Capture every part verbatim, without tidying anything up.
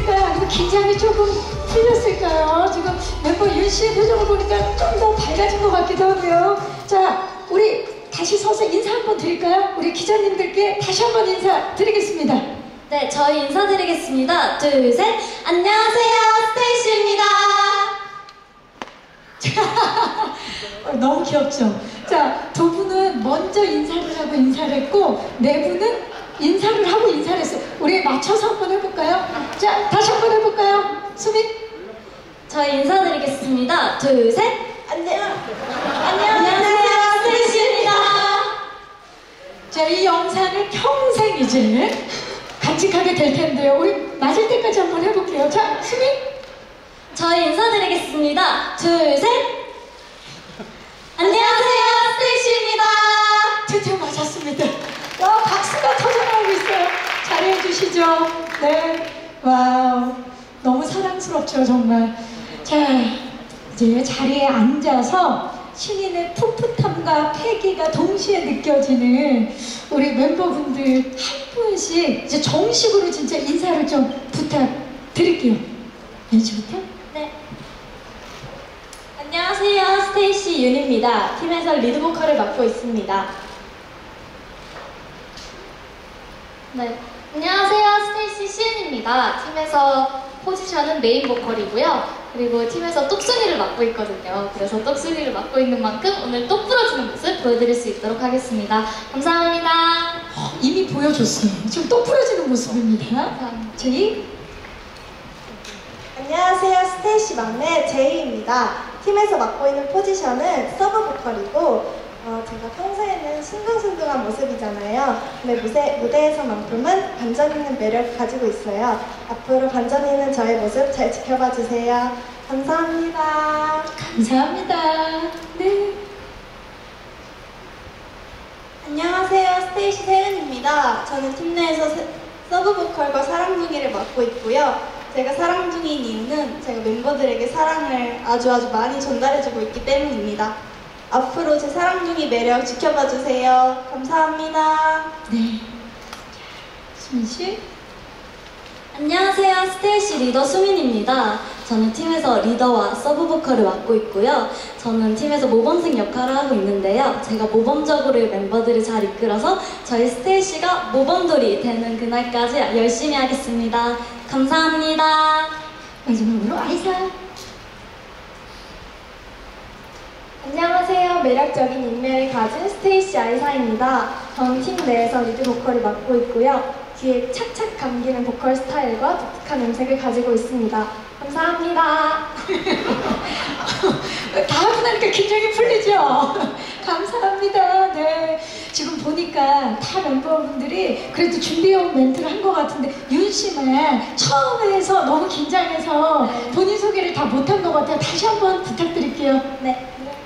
괜찮았을까요? 아니면 긴장이 조금 풀렸을까요? 지금 멤버 윤 씨의 표정을 보니까 좀 더 밝아진 것 같기도 하고요. 자, 우리 다시 서서 인사 한번 드릴까요? 우리 기자님들께 다시 한번 인사 드리겠습니다. 네, 저희 인사드리겠습니다. 둘, 셋. 안녕하세요, 스테이시입니다. 너무 귀엽죠? 자, 두 분은 먼저 인사를 하고 인사를 했고, 네 분은 인사를 하고 인사를 했어요. 우리 맞춰서 한번 해볼까요? 자, 다시 한번 해볼까요? 수민? 저희 인사드리겠습니다. 둘, 셋. 안녕. 안녕하세요, 스테이시입니다. 자, 이 영상을 평생 이제 간직하게 될 텐데요. 우리 맞을 때까지 한번 해볼게요. 자, 수민? 저희 인사드리겠습니다. 둘, 셋. 안녕하세요, 스테이시입니다. 드디어 맞았습니다. 와, 박수가 터져나오고 있어요. 잘해 주시죠. 네. 와우. 너무 사랑스럽죠, 정말. 자, 이제 자리에 앉아서 신인의 풋풋함과 패기가 동시에 느껴지는 우리 멤버분들 한 분씩 이제 정식으로 진짜 인사를 좀 부탁드릴게요. 윤씨부터? 네. 안녕하세요, 스테이시 윤입니다. 팀에서 리드 보컬을 맡고 있습니다. 네. 안녕하세요, 스테이시 시은입니다. 팀에서 포지션은 메인 보컬이고요. 그리고 팀에서 똑순이를 맡고 있거든요. 그래서 똑순이를 맡고 있는 만큼 오늘 똑 부러지는 모습 보여드릴 수 있도록 하겠습니다. 감사합니다. 어, 이미 보여줬어요. 지금 똑 부러지는 모습입니다. 감사합니다. 제이? 안녕하세요, 스테이시 막내 제이입니다. 팀에서 맡고 있는 포지션은 서브 보컬이고 어, 제가 평소에는 순둥순둥한 모습이잖아요. 근데 무대, 무대에서만큼은 반전 있는 매력을 가지고 있어요. 앞으로 반전 있는 저의 모습 잘 지켜봐 주세요. 감사합니다. 감사합니다. 네. 안녕하세요, 스테이시 세은입니다. 저는 팀 내에서 세, 서브 보컬과 사랑둥이를 맡고 있고요. 제가 사랑둥이인 이유는 제가 멤버들에게 사랑을 아주 아주 많이 전달해주고 있기 때문입니다. 앞으로 제 사랑둥이 매력 지켜봐 주세요. 감사합니다. 네. 수민씨? 안녕하세요, 스테이시 리더 수민입니다. 저는 팀에서 리더와 서브 보컬을 맡고 있고요. 저는 팀에서 모범생 역할을 하고 있는데요. 제가 모범적으로 멤버들을 잘 이끌어서 저희 스테이시가 모범돌이 되는 그날까지 열심히 하겠습니다. 감사합니다. 마지막으로 아이사. 안녕하세요. 매력적인 인매를 가진 스테이시 아이사입니다. 저는 팀 내에서 리드 보컬을 맡고 있고요. 귀에 착착 감기는 보컬 스타일과 독특한 음색을 가지고 있습니다. 감사합니다. 다 하고 나니까 긴장이 풀리죠? 감사합니다. 네. 지금 보니까 다 멤버분들이 그래도 준비해온 멘트를 한 것 같은데 윤 씨만 처음에 해서 너무 긴장해서 네. 본인 소개를 다 못한 것 같아요. 다시 한번 부탁드릴게요. 네.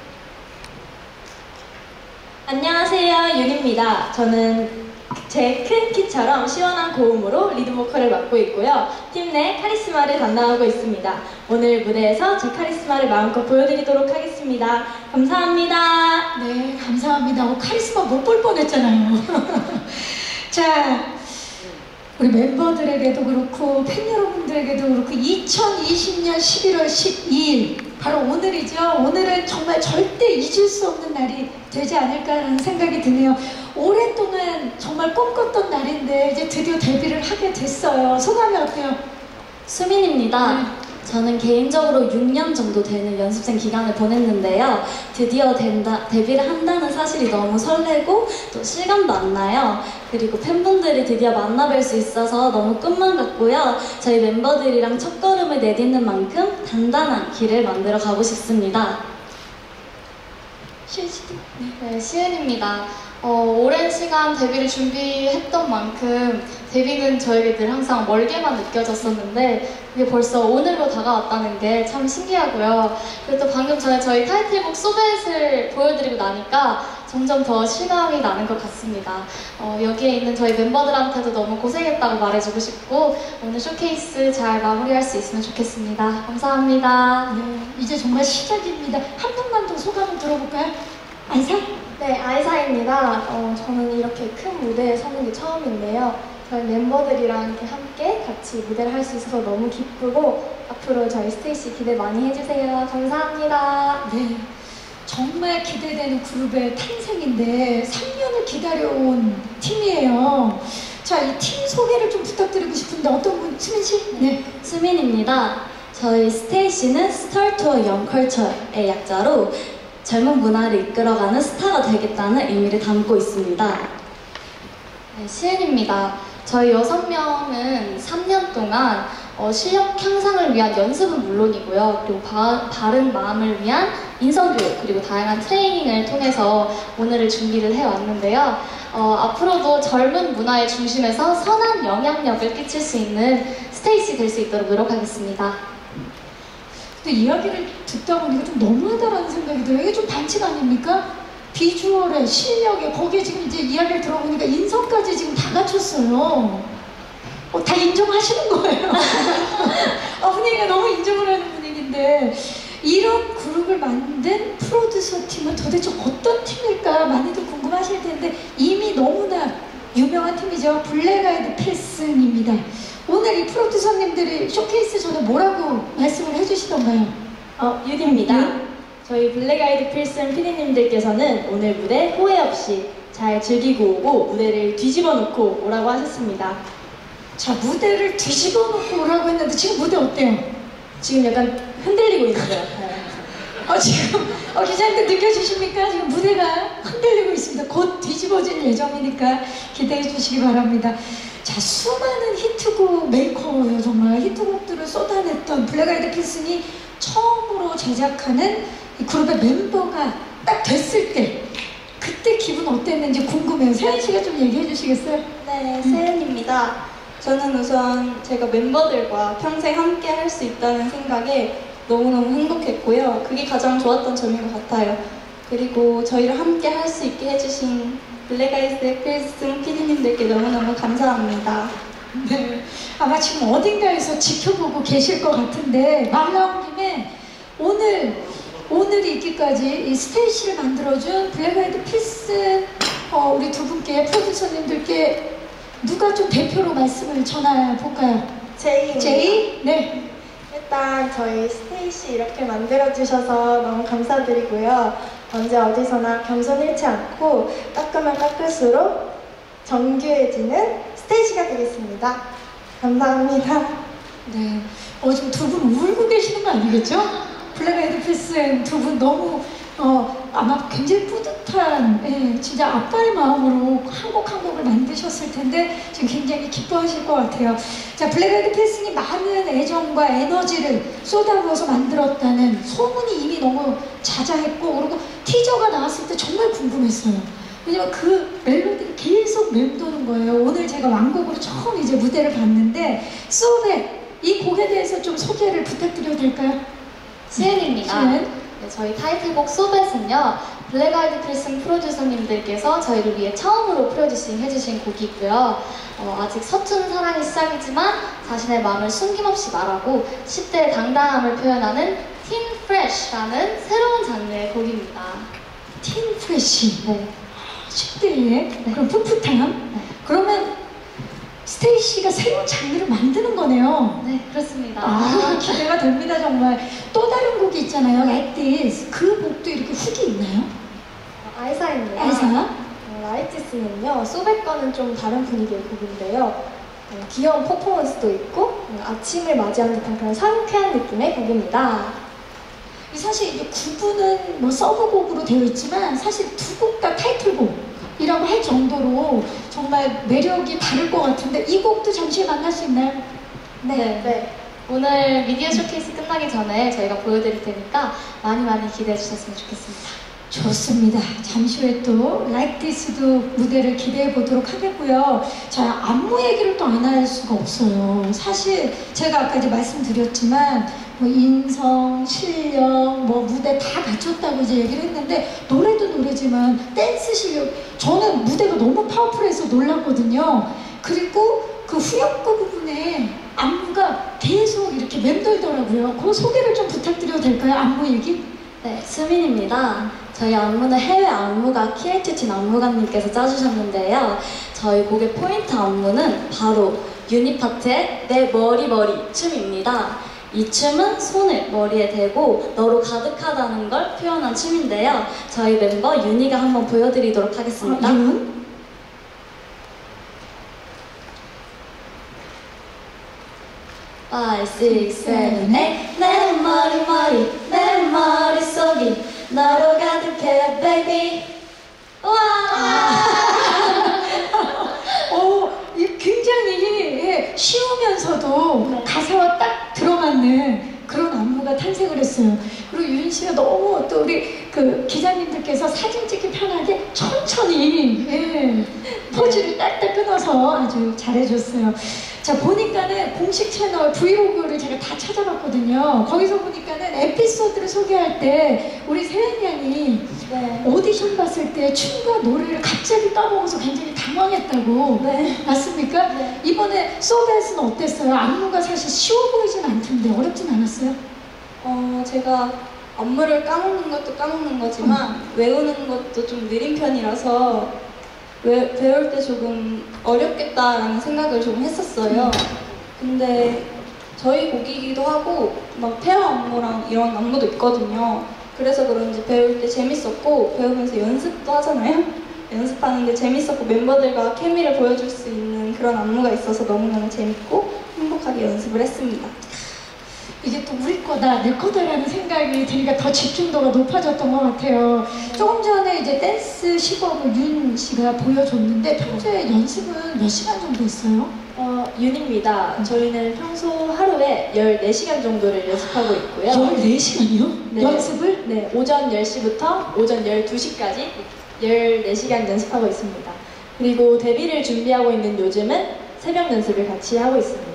안녕하세요, 윤입니다. 저는 제 큰 키처럼 시원한 고음으로 리드 보컬을 맡고 있고요. 팀 내 카리스마를 담당하고 있습니다. 오늘 무대에서 제 카리스마를 마음껏 보여드리도록 하겠습니다. 감사합니다. 네, 감사합니다. 어, 카리스마 못 볼 뻔했잖아요. 자, 우리 멤버들에게도 그렇고 팬 여러분들에게도 그렇고 이천이십 년 십일월 십이일 바로 오늘이죠. 오늘은 정말 절대 잊을 수 없는 날이 되지 않을까라는 생각이 드네요. 오랫동안 정말 꿈꿨던 날인데 이제 드디어 데뷔를 하게 됐어요. 소감이 어때요? 수민입니다. 네. 저는 개인적으로 육 년 정도 되는 연습생 기간을 보냈는데요. 드디어 된다, 데뷔를 한다는 사실이 너무 설레고 또 실감도 안 나요. 그리고 팬분들이 드디어 만나뵐 수 있어서 너무 꿈만 같고요. 저희 멤버들이랑 첫걸음을 내딛는 만큼 단단한 길을 만들어 가고 싶습니다. 시은 씨도? 네. 네, 시은입니다. 어, 오랜 시간 데뷔를 준비했던 만큼 데뷔는 저에게 늘 항상 멀게만 느껴졌었는데 그게 벌써 오늘로 다가왔다는 게 참 신기하고요. 그리고 또 방금 전에 저희 타이틀곡 소벳을 보여드리고 나니까 점점 더 실감이 나는 것 같습니다. 어, 여기에 있는 저희 멤버들한테도 너무 고생했다고 말해주고 싶고 오늘 쇼케이스 잘 마무리할 수 있으면 좋겠습니다. 감사합니다. 네, 이제 정말 시작입니다. 한 분만 더 소감을 들어볼까요? 아이사? 네, 아이사입니다. 어, 저는 이렇게 큰 무대에 서는 게 처음인데요. 저희 멤버들이랑 이렇게 함께 같이 무대를 할 수 있어서 너무 기쁘고 앞으로 저희 스테이시 기대 많이 해주세요. 감사합니다. 네, 정말 기대되는 그룹의 탄생인데 삼 년을 기다려온 팀이에요. 자, 이 팀 소개를 좀 부탁드리고 싶은데 어떤 분? 수민 씨? 네. 수민입니다. 저희 스테이시는 스타투어 영컬처의 약자로 젊은 문화를 이끌어가는 스타가 되겠다는 의미를 담고 있습니다. 네, 시은입니다. 저희 여섯 명은 삼 년 동안 어, 실력 향상을 위한 연습은 물론이고요. 그리고 바, 바른 마음을 위한 인성교육 그리고 다양한 트레이닝을 통해서 오늘을 준비를 해왔는데요. 어, 앞으로도 젊은 문화의 중심에서 선한 영향력을 끼칠 수 있는 스테이시 될 수 있도록 노력하겠습니다. 근데 이야기를 듣다 보니까 좀 너무하다라는 생각이 들어요. 이게 좀 반칙 아닙니까? 비주얼에, 실력에, 거기에 지금 이제 이야기를 들어보니까 인성까지 지금 다 갖췄어요. 어, 다 인정하시는 거예요. 아, 분위기가 너무 인정을 하는 분위기인데 이런 그룹을 만든 프로듀서 팀은 도대체 어떤 팀일까 많이들 궁금하실 텐데 이미 너무나 유명한 팀이죠. 블랙 아이드 필슨입니다. 오늘 이 프로듀서님들이 쇼케이스 전에 뭐라고 말씀을 해주시던가요? 어, 유디입니다. 네? 저희 블랙 아이드 필슨 피디님들께서는 오늘 무대 후회 없이 잘 즐기고 오고 무대를 뒤집어 놓고 오라고 하셨습니다. 자, 무대를 뒤집어 놓고 오라고 했는데 지금 무대 어때요? 지금 약간 흔들리고 있는 것 같아요. 어, 지금 어, 기자님들 느껴지십니까? 지금 무대가 흔들리고 있습니다. 곧 뒤집어질 예정이니까 기대해 주시기 바랍니다. 자, 수많은 히트곡 메이커예요. 정말 히트곡들을 쏟아냈던 블랙 아이드 필슨이 처음으로 제작하는 이 그룹의 멤버가 딱 됐을 때 그때 기분 어땠는지 궁금해요. 세연 씨가 좀 얘기해 주시겠어요? 네, 세은입니다. 저는 우선 제가 멤버들과 평생 함께 할 수 있다는 생각에 너무너무 행복했고요. 그게 가장 좋았던 점인 것 같아요. 그리고 저희를 함께 할 수 있게 해주신 블랙 아이드 필슨 피디님들께 너무너무 감사합니다. 네, 아마 지금 어딘가에서 지켜보고 계실 것 같은데 말 나온 김에 오늘 오늘이 있기까지 이 스테이시를 만들어준 블랙 아이드 필슨 어, 우리 두 분께 프로듀서님들께 누가 좀 대표로 말씀을 전해볼까요? 제이입니다. 제이? 네. 일단 저희 스테이시 이렇게 만들어주셔서 너무 감사드리고요. 언제 어디서나 겸손 잃지 않고 깎으면 깎을수록 정교해지는 스테이시가 되겠습니다. 감사합니다. 네. 어, 지금 두 분 울고 계시는 거 아니겠죠? 블랙 아이드 필슨 두 분 너무 어, 아마 굉장히 뿌듯한 예, 진짜 아빠의 마음으로 한 곡 한 곡을 만드셨을 텐데 지금 굉장히 기뻐하실 것 같아요. 자, 블랙 아이드 필슨이 많은 애정과 에너지를 쏟아부어서 만들었다는 소문이 이미 너무 자자했고 그리고 티저가 나왔을 때 정말 궁금했어요. 왜냐면 그 멜로디가 계속 맴도는 거예요. 오늘 제가 완곡으로 처음 이제 무대를 봤는데 소백 이 곡에 대해서 좀 소개를 부탁드려도 될까요? 시은입니다. 시은. 네, 저희 타이틀곡 소벳은요, 블랙 아이드 필슨 프로듀서님들께서 저희를 위해 처음으로 프로듀싱 해주신 곡이고요. 어, 아직 서툰 사랑이 시작이지만 자신의 마음을 숨김없이 말하고 십 대의 당당함을 표현하는 틴 프레쉬라는 새로운 장르의 곡입니다. 틴 프레쉬. 네. 십 대에 그럼 풋풋함. 네. 그러면 스테이시가 새로운 장르를 만드는 거네요. 네, 그렇습니다. 아, 기대가 됩니다, 정말. 또 다른 곡이 있잖아요, Like This. 그 곡도 이렇게 훅이 있나요? 어, 아이사입니다. 아이사? 어, 라이티스는요, 소백과는 좀 다른 분위기의 곡인데요. 어, 귀여운 퍼포먼스도 있고 어, 아침을 맞이하는 듯한 그런 상쾌한 느낌의 곡입니다. 사실 이제 구분은 뭐 서브곡으로 되어 있지만 사실 두 곡 다 타이틀곡이라고 할 정도로 정말 매력이 다를 것 같은데 이 곡도 잠시 만날 수 있나요? 네. 네. 오늘 미디어 쇼케이스 끝나기 전에 저희가 보여드릴 테니까 많이 많이 기대해 주셨으면 좋겠습니다. 좋습니다. 잠시 후에 또 Like This도 무대를 기대해 보도록 하겠고요. 자, 안무 얘기를 또 안 할 수가 없어요. 사실 제가 아까 이제 말씀드렸지만 뭐 인성, 실력, 뭐 무대 다 갖췄다고 이제 얘기를 했는데 노래도 노래지만 댄스 실력 저는 무대가 너무 파워풀해서 놀랐거든요. 그리고 그 후렴구 부분에 안무가 계속 이렇게 맴돌더라고요. 그 소개를 좀 부탁드려도 될까요? 안무 얘기? 네, 수민입니다. 저희 안무는 해외 안무가 키에이티친 안무가님께서 짜주셨는데요. 저희 곡의 포인트 안무는 바로 유니파트의 내 머리 머리 춤입니다. 이 춤은 손을 머리에 대고 너로 가득하다는 걸 표현한 춤인데요. 저희 멤버 윤희가 한번 보여드리도록 하겠습니다. 어, 윤? five, six, seven, eight 내 머리 머리 내 머릿속이 너로 가득해 baby. 와! 어, 이 굉장히 예, 쉬우면서도 네. 가사와 딱 들어맞는 그런 안무가 탄생을 했어요. 그리고 윤 씨가 너무 또 우리 그 기자님들께서 사진 찍기 편하게 천천히 예, 포즈를 딱딱 끊어서 아주 잘해줬어요. 자, 보니까는 공식 채널 브이로그를 제가 다 찾아봤거든요. 거기서 보니까는 에피소드를 소개할 때 우리 세연 양이 네. 오디션 봤을 때 춤과 노래를 갑자기 까먹어서 굉장히 당황했다고. 네. 맞습니까? 네. 이번에 소댓은 어땠어요? 안무가 사실 쉬워 보이진 않던데 어렵진 않았어요? 어, 제가 안무를 까먹는 것도 까먹는 거지만 외우는 것도 좀 느린 편이라서 외, 배울 때 조금 어렵겠다라는 생각을 좀 했었어요. 근데 저희 곡이기도 하고 막 페어 안무랑 이런 안무도 있거든요. 그래서 그런지 배울 때 재밌었고 배우면서 연습도 하잖아요. 연습하는데 재밌었고 멤버들과 케미를 보여줄 수 있는 그런 안무가 있어서 너무너무 재밌고 행복하게 연습을 했습니다. 이게 또 우리 거다, 내 거다라는 생각이 드니까 더 집중도가 높아졌던 것 같아요. 조금 전에 이제 댄스 시범을 윤 씨가 보여줬는데 평소에 연습은 몇 시간 정도 했어요? 어, 윤입니다. 저희는 평소 하루에 열네 시간 정도를 연습하고 있고요. 열네 시간이요? 네. 연습을? 네, 오전 열 시부터 오전 열두 시까지 열네 시간 연습하고 있습니다. 그리고 데뷔를 준비하고 있는 요즘은 새벽 연습을 같이 하고 있습니다.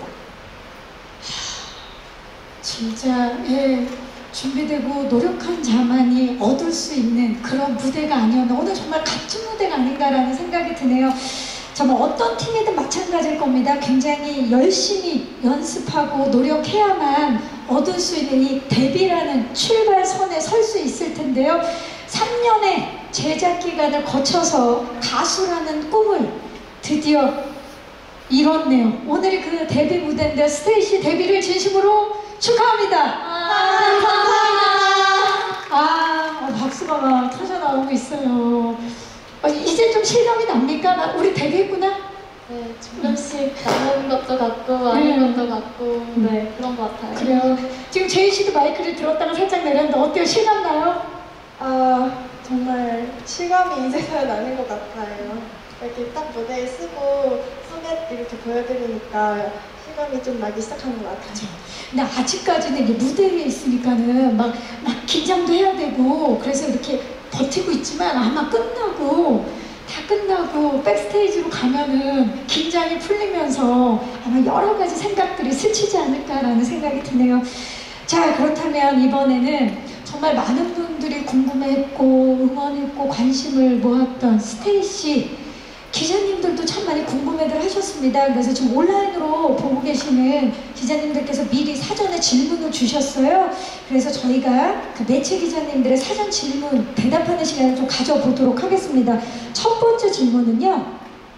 진짜 예, 준비되고 노력한 자만이 얻을 수 있는 그런 무대가 아니었나, 오늘 정말 값진 무대가 아닌가라는 생각이 드네요. 정말 어떤 팀이든 마찬가지일 겁니다. 굉장히 열심히 연습하고 노력해야만 얻을 수 있는 이 데뷔라는 출발선에 설 수 있을 텐데요. 삼 년의 제작 기간을 거쳐서 가수라는 꿈을 드디어 이뤘네요. 오늘이 그 데뷔 무대인데 스테이시 데뷔를 진심으로 축하합니다. 아, 감사합니다. 아, 어, 박수가 막 터져 나오고 있어요. 어, 이제 좀 실감이 납니까? 나 우리 데뷔했구나? 네, 조금씩 나오는 것도 같고 아닌 음. 것도 같고 네, 그런 것 같아요. 그래요. 지금 제이 씨도 마이크를 들었다가 살짝 내렸는데 어때요? 실감 나요? 아, 정말 실감이 이제서야 나는 것 같아요. 이렇게 딱 무대에 쓰고 소개 이렇게 보여드리니까 실감이 좀 나기 시작한 것 같아요. 근데 아직까지는 이제 무대 위에 있으니까는 막, 막 긴장도 해야 되고 그래서 이렇게 버티고 있지만 아마 끝나고 다 끝나고 백스테이지로 가면은 긴장이 풀리면서 아마 여러 가지 생각들이 스치지 않을까라는 생각이 드네요. 자, 그렇다면 이번에는 정말 많은 분들이 궁금해했고 응원했고 관심을 모았던 스테이시 기자님들도 참 많이 궁금해들 하셨습니다. 그래서 지금 온라인으로 보고 계시는 기자님들께서 미리 사전에 질문을 주셨어요. 그래서 저희가 그 매체 기자님들의 사전 질문 대답하는 시간을 좀 가져보도록 하겠습니다. 첫 번째 질문은요,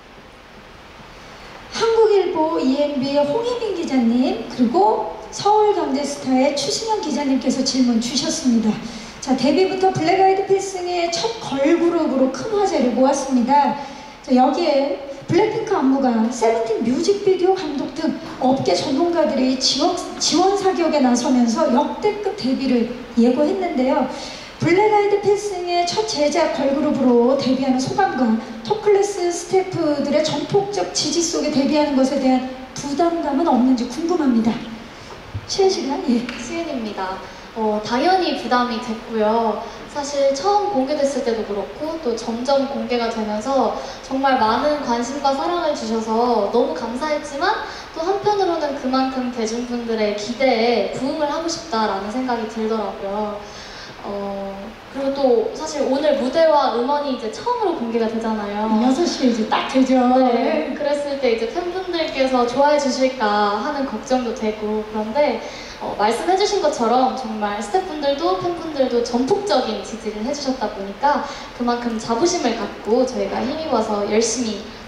한국일보 이엠비의 홍혜민 기자님 그리고 서울경제스타의 추승현 기자님께서 질문 주셨습니다. 자, 데뷔부터 블랙 아이드 필승의 첫 걸그룹으로 큰 화제를 모았습니다. 자, 여기에 블랙핑크 안무가, 세븐틴 뮤직비디오 감독 등 업계 전문가들이 지원, 지원 사격에 나서면서 역대급 데뷔를 예고했는데요. 블랙 아이드 필승의 첫 제작 걸그룹으로 데뷔하는 소감과 톱클래스 스태프들의 전폭적 지지 속에 데뷔하는 것에 대한 부담감은 없는지 궁금합니다. 시은 씨가? 예. 시은입니다. 어, 당연히 부담이 됐고요. 사실 처음 공개됐을 때도 그렇고 또 점점 공개가 되면서 정말 많은 관심과 사랑을 주셔서 너무 감사했지만 또 한편으로는 그만큼 대중분들의 기대에 부응을 하고 싶다라는 생각이 들더라고요. 어, 그리고 또 사실 오늘 무대와 음원이 이제 처음으로 공개가 되잖아요. 여섯 시에 이제 딱 되죠. 네, 그랬을 때 이제 팬분들께서 좋아해 주실까 하는 걱정도 되고, 그런데 어, 말씀해주신 것처럼 정말 스태프분들도 팬분들도 전폭적인 지지를 해주셨다 보니까 그만큼 자부심을 갖고 저희가 힘입어서 열심히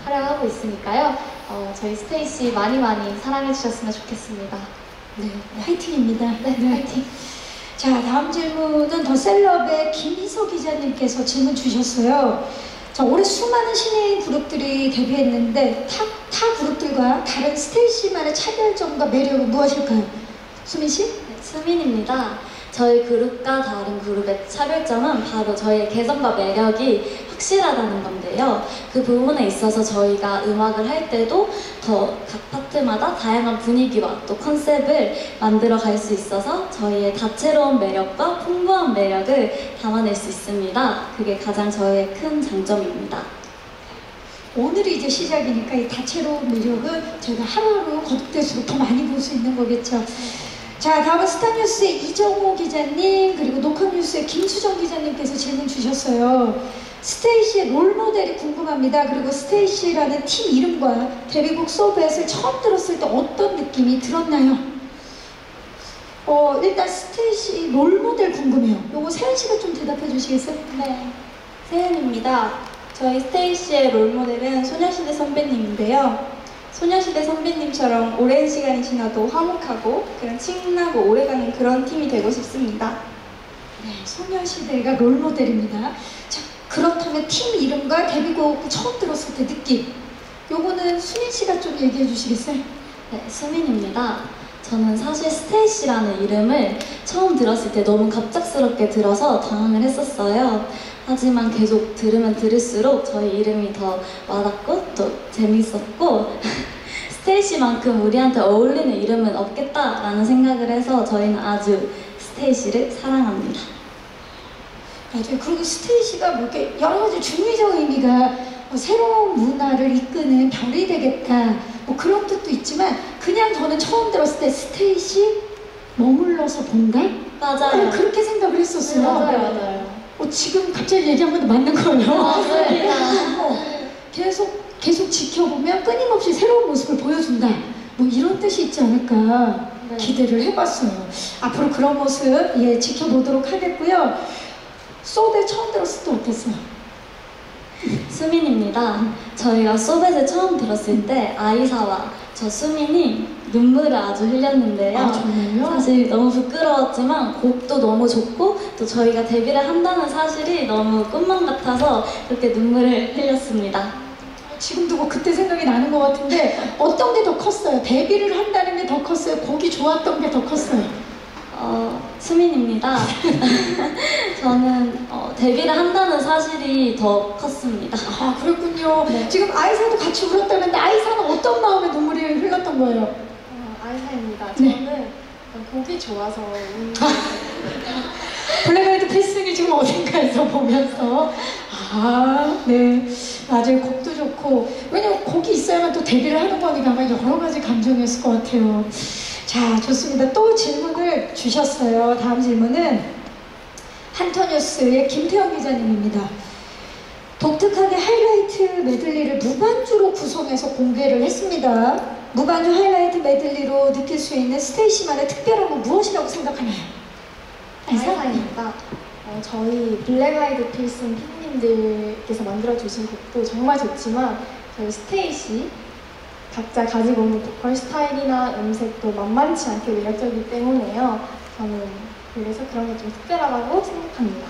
활약하고 있으니까요. 어, 저희 스테이시 많이 많이 사랑해 주셨으면 좋겠습니다. 네, 화이팅입니다. 네, 네. 화이팅! 자, 다음 질문은 더 셀럽의 김희서 기자님께서 질문 주셨어요. 자, 올해 수많은 신인 그룹들이 데뷔했는데 타, 타 그룹들과 다른 스테이시만의 차별점과 매력은 무엇일까요? 수민 씨? 네, 수민입니다. 저희 그룹과 다른 그룹의 차별점은 바로 저희의 개성과 매력이 확실하다는 건데요. 그 부분에 있어서 저희가 음악을 할 때도 더 각 파트마다 다양한 분위기와 또 컨셉을 만들어 갈 수 있어서 저희의 다채로운 매력과 풍부한 매력을 담아낼 수 있습니다. 그게 가장 저의 큰 장점입니다. 오늘이 이제 시작이니까 이 다채로운 매력은 저희가 하루하루 거듭될수록 더 많이 볼 수 있는 거겠죠. 자, 다음은 스타뉴스의 이정호 기자님, 그리고 녹화뉴스의 김수정 기자님께서 질문 주셨어요. 스테이시의 롤모델이 궁금합니다. 그리고 스테이시라는 팀 이름과 데뷔곡 소벳을 처음 들었을 때 어떤 느낌이 들었나요? 어, 일단 스테이시 롤모델 궁금해요. 요거 세연 씨가 좀 대답해 주시겠어요? 네, 세연입니다. 저희 스테이시의 롤모델은 소녀시대 선배님인데요. 소녀시대 선배님처럼 오랜 시간이 지나도 화목하고 그런 친하고 오래가는 그런 팀이 되고 싶습니다. 네, 소녀시대가 롤모델입니다. 자, 그렇다면 팀 이름과 데뷔곡 처음 들었을 때 느낌, 요거는 수민 씨가 좀 얘기해 주시겠어요? 네, 수민입니다. 저는 사실 스테이시라는 이름을 처음 들었을 때 너무 갑작스럽게 들어서 당황을 했었어요. 하지만 계속 들으면 들을수록 저희 이름이 더 와닿고 또 재밌었고 스테이시만큼 우리한테 어울리는 이름은 없겠다라는 생각을 해서 저희는 아주 스테이시를 사랑합니다. 맞아요. 그리고 스테이시가 뭐 이렇게 여러 가지 중의적 의미가 뭐 새로운 문화를 이끄는 별이 되겠다 뭐 그런 뜻도 있지만 그냥 저는 처음 들었을 때 스테이시 머물러서 본다? 맞아요. 어, 그렇게 생각을 했었어요. 네, 맞아요, 맞아요. 어, 지금 갑자기 얘기한 건데 맞는 거예요. 맞아요. 어, 계속 계속 지켜보면 끊임없이 새로운 모습을 보여준다. 뭐 이런 뜻이 있지 않을까 네. 기대를 해봤어요. 앞으로 그런 모습 예 지켜보도록 하겠고요. 소벳 처음 들었을 때 어땠어요? 수민입니다. 저희가 소벳을 처음 들었을 때 아이사와 저 수민이 눈물을 아주 흘렸는데요. 아, 정말요? 사실 너무 부끄러웠지만 곡도 너무 좋고 또 저희가 데뷔를 한다는 사실이 너무 꿈만 같아서 그렇게 눈물을 흘렸습니다. 지금도 뭐 그때 생각이 나는 것 같은데 어떤 게 더 컸어요? 데뷔를 한다는 게 더 컸어요? 곡이 좋았던 게 더 컸어요? 어, 수민입니다. 저는 어, 데뷔를 한다는 사실이 더 컸습니다. 아, 그렇군요. 지금 아이사도 같이 울었다는데 아이사는 어떤 마음에 눈물이 흘렀던 거예요? 어, 아이사입니다. 네. 저는 약간 곡이 좋아서 우는 블랙아이드 필승이 지금 어딘가에서 보면서 아, 네. 맞아요. 곡도 좋고 왜냐면 곡이 있어야만 또 데뷔를 하는 거니까 아마 여러 가지 감정이었을 것 같아요. 자, 좋습니다. 또 질문을 주셨어요. 다음 질문은 한터뉴스의 김태형 기자님입니다. 독특하게 하이라이트 메들리를 무반주로 구성해서 공개를 했습니다. 무반주 하이라이트 메들리로 느낄 수 있는 스테이시만의 특별한 건 무엇이라고 생각하나요? 아이사입니다. 어, 저희 블랙아이드 필승 팬님들께서 만들어주신 곡도 정말 좋지만 저희 스테이시 각자 가지고 있는 보컬 스타일이나 음색도 만만치 않게 매력적이기 때문에요. 저는 그래서 그런 게 좀 특별하다고 생각합니다.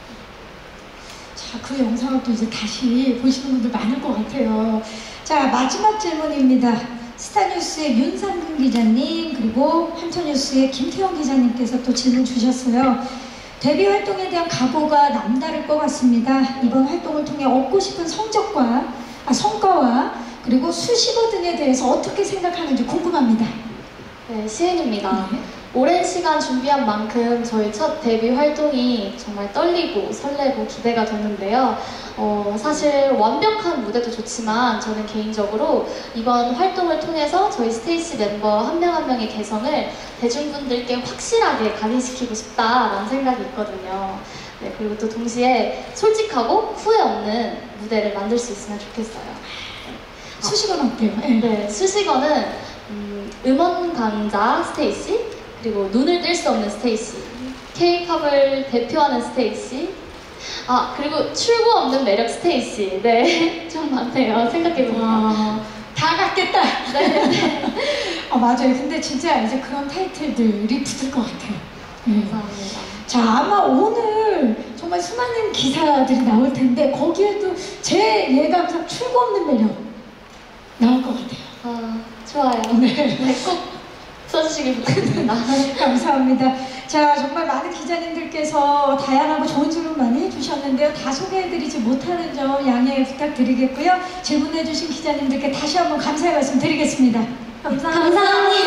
자, 그 영상을 또 이제 다시 보시는 분들 많을 것 같아요. 자, 마지막 질문입니다. 스타뉴스의 윤상근 기자님 그리고 한터뉴스의 김태형 기자님께서 또 질문 주셨어요. 데뷔 활동에 대한 각오가 남다를 것 같습니다. 이번 활동을 통해 얻고 싶은 성적과 아, 성과와 그리고 수식어 등에 대해서 어떻게 생각하는지 궁금합니다. 네, 시은입니다. 네. 오랜 시간 준비한 만큼 저희 첫 데뷔 활동이 정말 떨리고 설레고 기대가 됐는데요. 어, 사실 완벽한 무대도 좋지만 저는 개인적으로 이번 활동을 통해서 저희 스테이시 멤버 한 명 한 명의 개성을 대중분들께 확실하게 각인시키고 싶다라는 생각이 있거든요. 네, 그리고 또 동시에 솔직하고 후회 없는 무대를 만들 수 있으면 좋겠어요. 수식어는 어때요? 네. 네, 수식어는 음, 음원 강자 스테이시, 그리고 눈을 뗄 수 없는 스테이시, K-팝을 대표하는 스테이시, 아, 그리고 출구 없는 매력 스테이시. 네, 좀 많네요. 생각해보면. 와, 다 갖겠다. 네, 네. 어, 맞아요. 근데 진짜 이제 그런 타이틀들이 붙을 것 같아요. 네. 감사합니다. 자, 아마 오늘 정말 수많은 기사들이 나올 텐데 거기에도 제 예감상 출구 없는 매력 나올 것 같아요. 아, 좋아요. 네. 네, 꼭 써주시길 부탁드립니다. 감사합니다. 자, 정말 많은 기자님들께서 다양하고 좋은 질문 많이 해주셨는데요. 다 소개해드리지 못하는 점 양해 부탁드리겠고요. 질문해주신 기자님들께 다시 한번 감사의 말씀 드리겠습니다. 감사합니다.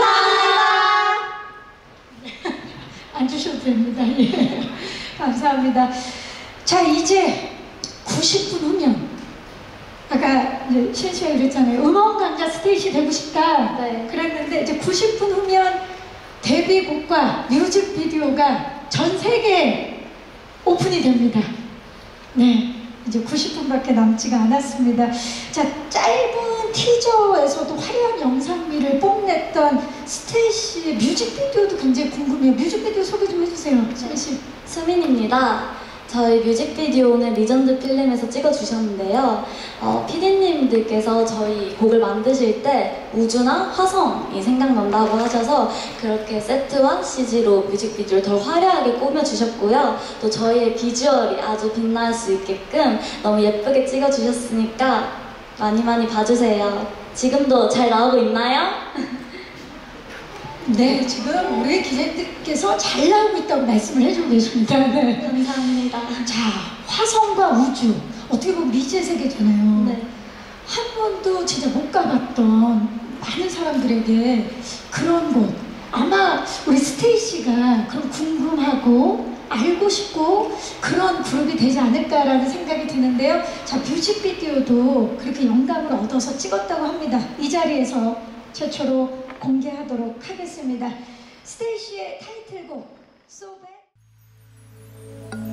안 주셔도 됩니다. 예. 감사합니다. 자, 이제 구십 분 후면 아까 이제 시은 씨가 그랬잖아요. 음원 강자 스테이시 되고 싶다. 네. 그랬는데 이제 구십 분 후면 데뷔곡과 뮤직비디오가 전 세계에 오픈이 됩니다. 네. 이제 구십 분밖에 남지가 않았습니다. 자, 짧은 티저에서도 화려한 영상미를 뽐냈던 스테이시의 뮤직비디오도 굉장히 궁금해요. 뮤직비디오 소개 좀 해주세요. 시은 씨. 수민입니다. 저희 뮤직비디오는 리전드 필름에서 찍어주셨는데요. 어, 피디님들께서 저희 곡을 만드실 때 우주나 화성이 생각난다고 하셔서 그렇게 세트와 씨지로 뮤직비디오를 더 화려하게 꾸며주셨고요. 또 저희의 비주얼이 아주 빛날 수 있게끔 너무 예쁘게 찍어주셨으니까 많이 많이 봐주세요. 지금도 잘 나오고 있나요? 네, 지금 우리 기자님들께서 잘 나오고 있다고 말씀을 해주고 계십니다. 네. 감사합니다. 자, 화성과 우주 어떻게 보면 미지의 세계잖아요. 네. 한 번도 진짜 못 가봤던 많은 사람들에게 그런 곳, 아마 우리 스테이시가 그런 궁금하고 알고 싶고 그런 그룹이 되지 않을까라는 생각이 드는데요. 자, 뮤직비디오도 그렇게 영감을 얻어서 찍었다고 합니다. 이 자리에서 최초로 공개하도록 하겠습니다. 스테이시의 타이틀곡 So Bad